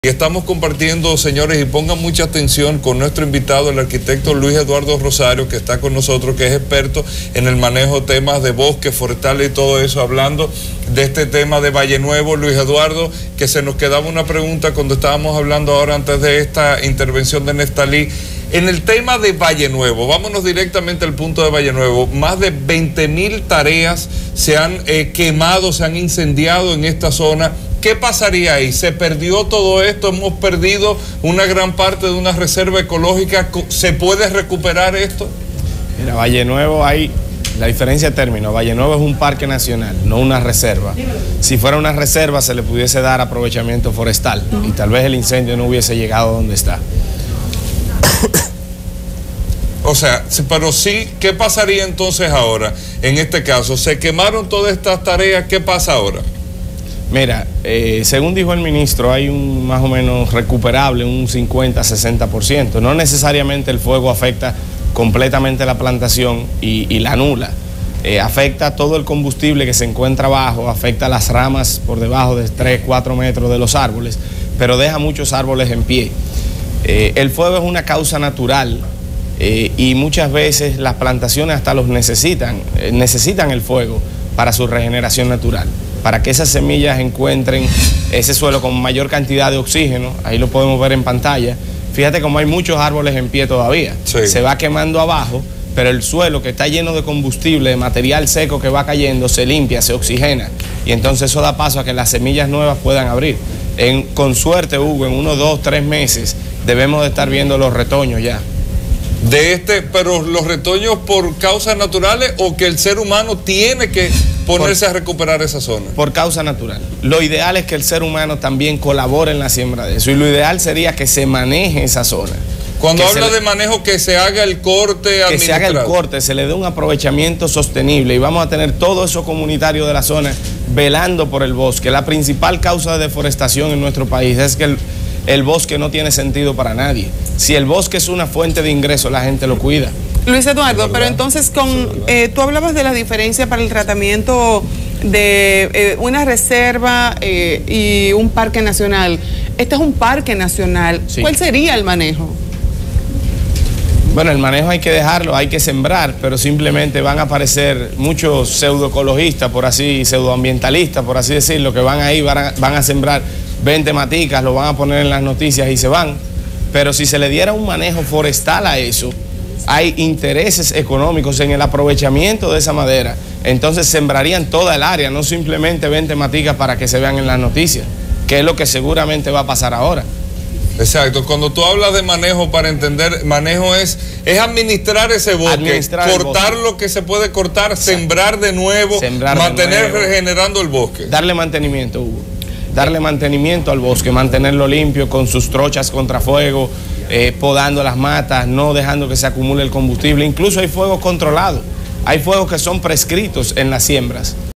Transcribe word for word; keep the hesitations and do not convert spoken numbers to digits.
Y estamos compartiendo, señores, y pongan mucha atención con nuestro invitado, el arquitecto Luis Eduardo Rosario, que está con nosotros, que es experto en el manejo de temas de bosque, forestal y todo eso, hablando de este tema de Valle Nuevo. Luis Eduardo, que se nos quedaba una pregunta cuando estábamos hablando ahora antes de esta intervención de Neftalí. En el tema de Valle Nuevo, vámonos directamente al punto de Valle Nuevo. Más de veinte mil tareas se han eh, quemado, se han incendiado en esta zona. ¿Qué pasaría ahí? ¿Se perdió todo esto? ¿Hemos perdido una gran parte de una reserva ecológica? ¿Se puede recuperar esto? Mira, Valle Nuevo hay la diferencia de términos. Valle Nuevo es un parque nacional, no una reserva. Si fuera una reserva se le pudiese dar aprovechamiento forestal y tal vez el incendio no hubiese llegado a donde está. O sea, pero sí, ¿qué pasaría entonces ahora? En este caso, ¿se quemaron todas estas tareas? ¿Qué pasa ahora? Mira, eh, según dijo el ministro, hay un más o menos recuperable, un cincuenta a sesenta por ciento. No necesariamente el fuego afecta completamente la plantación y, y la anula. Eh, afecta todo el combustible que se encuentra abajo, afecta las ramas por debajo de tres, cuatro metros de los árboles, pero deja muchos árboles en pie. Eh, el fuego es una causa natural eh, y muchas veces las plantaciones hasta los necesitan, eh, necesitan el fuego para su regeneración natural, para que esas semillas encuentren ese suelo con mayor cantidad de oxígeno. Ahí lo podemos ver en pantalla. Fíjate cómo hay muchos árboles en pie todavía. Sí. Se va quemando abajo, pero el suelo que está lleno de combustible, de material seco que va cayendo, se limpia, se oxigena. Y entonces eso da paso a que las semillas nuevas puedan abrir. En, con suerte, Hugo, en unos dos, tres meses debemos de estar viendo los retoños ya. De este, pero los retoños por causas naturales o que el ser humano tiene que ponerse por, a recuperar esa zona. Por causa natural. Lo ideal es que el ser humano también colabore en la siembra de eso y lo ideal sería que se maneje esa zona. Cuando habla de manejo, que se haga el corte que se haga el corte, se le dé un aprovechamiento sostenible y vamos a tener todo eso comunitario de la zona velando por el bosque. La principal causa de deforestación en nuestro país es que el, el bosque no tiene sentido para nadie. Si el bosque es una fuente de ingreso, la gente lo cuida. Luis Eduardo, pero entonces con eh, tú hablabas de la diferencia para el tratamiento de eh, una reserva eh, y un parque nacional. Este es un parque nacional. Sí. ¿Cuál sería el manejo? Bueno, el manejo hay que dejarlo, hay que sembrar, pero simplemente van a aparecer muchos pseudoecologistas, por así, pseudoambientalistas, por así decirlo, que van ahí, van a, van a sembrar veinte maticas, lo van a poner en las noticias y se van. Pero si se le diera un manejo forestal a eso, hay intereses económicos en el aprovechamiento de esa madera, entonces sembrarían toda el área, no simplemente veinte maticas para que se vean en las noticias, que es lo que seguramente va a pasar ahora. Exacto, cuando tú hablas de manejo, para entender, manejo es, es administrar ese bosque, administrar cortar bosque. Lo que se puede cortar, exacto. Sembrar de nuevo, sembrar mantener de nuevo. Regenerando el bosque. Darle mantenimiento, Hugo, darle mantenimiento al bosque, mantenerlo limpio con sus trochas contra fuego, eh, podando las matas, no dejando que se acumule el combustible. Incluso hay fuegos controlados, hay fuegos que son prescritos en las siembras.